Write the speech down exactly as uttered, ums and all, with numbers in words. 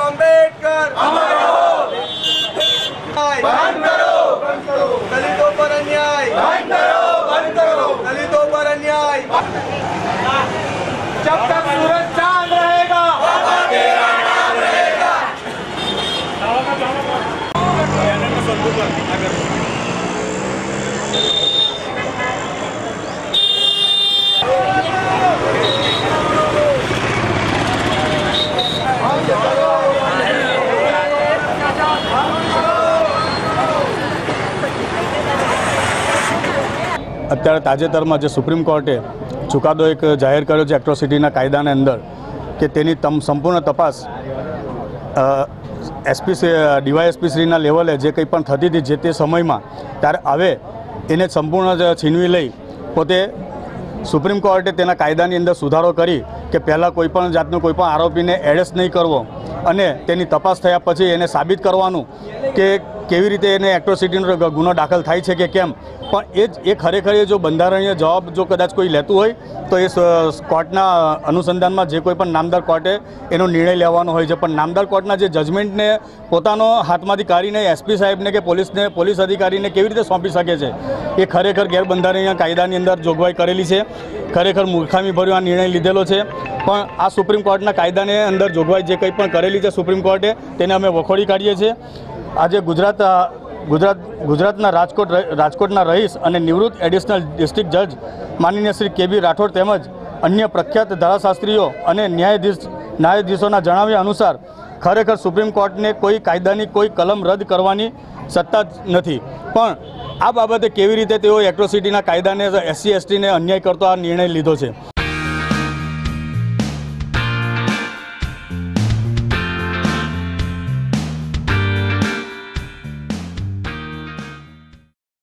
आंबेडकर अमर रहो। बंद करो, दलितों पर अन्याय बंद करो, बंद करो, दलितों पर अन्याय। जब तक सूरज चांद रहेगा बाबा तेरा नाम रहेगा। અત્યારે તાજેતરમાં જે સુપ્રીમ કોર્ટે ચુકાદો એક જાહેર કર્યો છે એટ્રોસિટીના કાયદાને અંદર કે તેની તમ સંપૂર્ણ તપાસ એસપી ડીવાયએસપી શ્રીના લેવલે જે કંઈ પણ થતી હતી જે તે સમયમાં ત્યારે હવે એને સંપૂર્ણ છીનવી લઈ પોતે સુપ્રીમ કોર્ટે તેના કાયદાની અંદર સુધારો કરી કે પહેલાં કોઈપણ જાતનો કોઈપણ આરોપીને એરેસ્ટ નહીં કરવો અને તેની તપાસ થયા પછી એને સાબિત કરવાનું કે કેવી રીતે એને એટ્રોસિટીનો ગુનો દાખલ થાય છે કે કેમ, પણ એ જ એ ખરેખર જો બંધારણીય જવાબ જો કદાચ કોઈ લેતું હોય તો એ કોર્ટના અનુસંધાનમાં જે કોઈ પણ નામદાર કોર્ટે એનો નિર્ણય લેવાનો હોય છે. પણ નામદાર કોર્ટના જે જજમેન્ટને પોતાનો હાથમાંથી કાઢીને એસપી સાહેબને કે પોલીસને પોલીસ અધિકારીને કેવી રીતે સોંપી શકે છે એ ખરેખર ગેરબંધારણીય કાયદાની અંદર જોગવાઈ કરેલી છે. ખરેખર મૂર્ખામીભર્યો આ નિર્ણય લીધેલો છે. પણ આ સુપ્રીમ કોર્ટના કાયદાને અંદર જોગવાઈ જે કંઈ પણ કરેલી છે સુપ્રીમ કોર્ટે તેને અમે વખોડી કાઢીએ છીએ. આજે ગુજરાત ગુજરાત ગુજરાતના રાજકોટ રાજકોટના રહીશ અને નિવૃત્ત એડિશનલ ડિસ્ટ્રિક્ટ જજ માનનીય શ્રી કે બી રાઠોડ તેમજ અન્ય પ્રખ્યાત ધારાશાસ્ત્રીઓ અને ન્યાયાધીશ ન્યાયાધીશોના જણાવ્યા અનુસાર ખરેખર સુપ્રીમ કોર્ટને કોઈ કાયદાની કોઈ કલમ રદ કરવાની સત્તા નથી, પણ આ બાબતે કેવી રીતે તેઓ એટ્રોસિટીના કાયદાને એસસી એસટીને અન્યાય કરતો આ નિર્ણય લીધો છે.